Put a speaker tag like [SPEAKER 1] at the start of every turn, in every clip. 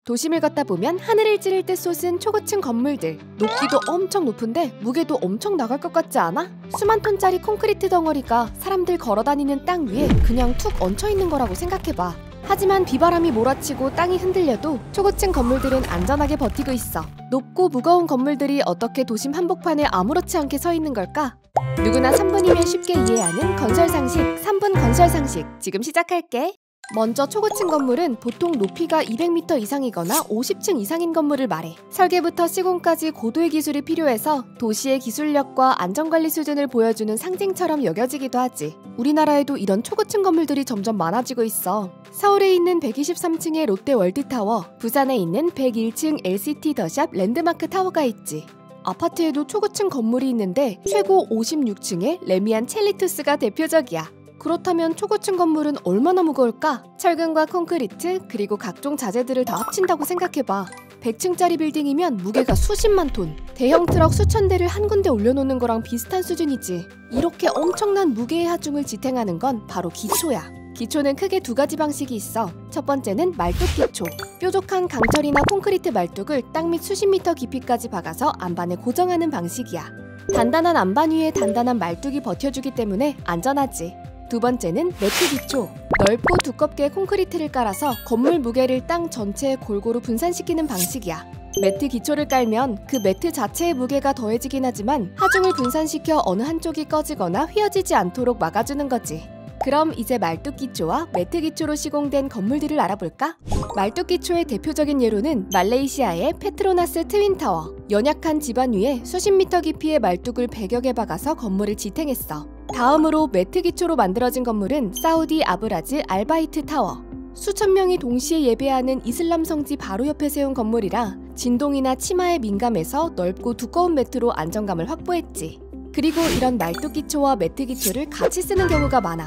[SPEAKER 1] 도심을 걷다 보면 하늘을 찌를 듯 솟은 초고층 건물들. 높이도 엄청 높은데 무게도 엄청 나갈 것 같지 않아? 수만 톤짜리 콘크리트 덩어리가 사람들 걸어다니는 땅 위에 그냥 툭 얹혀있는 거라고 생각해봐. 하지만 비바람이 몰아치고 땅이 흔들려도 초고층 건물들은 안전하게 버티고 있어. 높고 무거운 건물들이 어떻게 도심 한복판에 아무렇지 않게 서 있는 걸까? 누구나 3분이면 쉽게 이해하는 건설 상식, 3분 건설 상식 지금 시작할게. 먼저 초고층 건물은 보통 높이가 200m 이상이거나 50층 이상인 건물을 말해. 설계부터 시공까지 고도의 기술이 필요해서 도시의 기술력과 안전관리 수준을 보여주는 상징처럼 여겨지기도 하지. 우리나라에도 이런 초고층 건물들이 점점 많아지고 있어. 서울에 있는 123층의 롯데 월드타워, 부산에 있는 101층 LCT 더샵 랜드마크 타워가 있지. 아파트에도 초고층 건물이 있는데 최고 56층의 레미안 첼리투스가 대표적이야. 그렇다면 초고층 건물은 얼마나 무거울까? 철근과 콘크리트 그리고 각종 자재들을 다 합친다고 생각해봐. 100층짜리 빌딩이면 무게가 수십만 톤, 대형 트럭 수천 대를 한 군데 올려놓는 거랑 비슷한 수준이지. 이렇게 엄청난 무게의 하중을 지탱하는 건 바로 기초야. 기초는 크게 두 가지 방식이 있어. 첫 번째는 말뚝 기초. 뾰족한 강철이나 콘크리트 말뚝을 땅 밑 수십 미터 깊이까지 박아서 안반에 고정하는 방식이야. 단단한 안반 위에 단단한 말뚝이 버텨주기 때문에 안전하지. 두 번째는 매트 기초. 넓고 두껍게 콘크리트를 깔아서 건물 무게를 땅 전체에 골고루 분산시키는 방식이야. 매트 기초를 깔면 그 매트 자체의 무게가 더해지긴 하지만 하중을 분산시켜 어느 한쪽이 꺼지거나 휘어지지 않도록 막아주는 거지. 그럼 이제 말뚝 기초와 매트 기초로 시공된 건물들을 알아볼까? 말뚝 기초의 대표적인 예로는 말레이시아의 페트로나스 트윈타워. 연약한 지반 위에 수십 미터 깊이의 말뚝을 100여 개 박아서 건물을 지탱했어. 다음으로 매트 기초로 만들어진 건물은 사우디 아브라즈 알바이트 타워. 수천 명이 동시에 예배하는 이슬람 성지 바로 옆에 세운 건물이라 진동이나 침하에 민감해서 넓고 두꺼운 매트로 안정감을 확보했지. 그리고 이런 말뚝 기초와 매트 기초를 같이 쓰는 경우가 많아.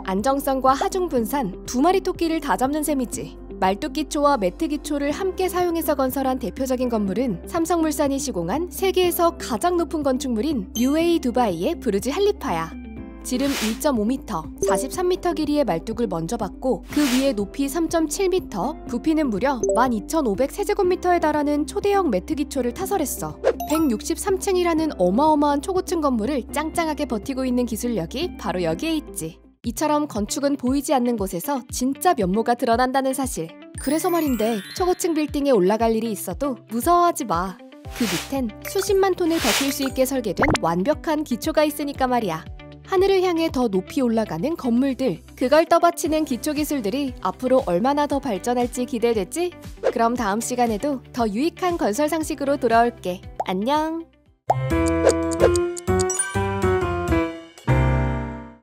[SPEAKER 1] 안정성과 하중 분산, 두 마리 토끼를 다 잡는 셈이지. 말뚝 기초와 매트 기초를 함께 사용해서 건설한 대표적인 건물은 삼성물산이 시공한 세계에서 가장 높은 건축물인 UAE 두바이의 부르즈 할리파야. 지름 1.5m, 43m 길이의 말뚝을 먼저 박고 그 위에 높이 3.7m, 부피는 무려 12,500세제곱미터에 달하는 초대형 매트 기초를 타설했어. 163층이라는 어마어마한 초고층 건물을 짱짱하게 버티고 있는 기술력이 바로 여기에 있지. 이처럼 건축은 보이지 않는 곳에서 진짜 면모가 드러난다는 사실. 그래서 말인데 초고층 빌딩에 올라갈 일이 있어도 무서워하지 마. 그 밑엔 수십만 톤을 버틸 수 있게 설계된 완벽한 기초가 있으니까 말이야. 하늘을 향해 더 높이 올라가는 건물들, 그걸 떠받치는 기초 기술들이 앞으로 얼마나 더 발전할지 기대되지? 그럼 다음 시간에도 더 유익한 건설 상식으로 돌아올게. 안녕!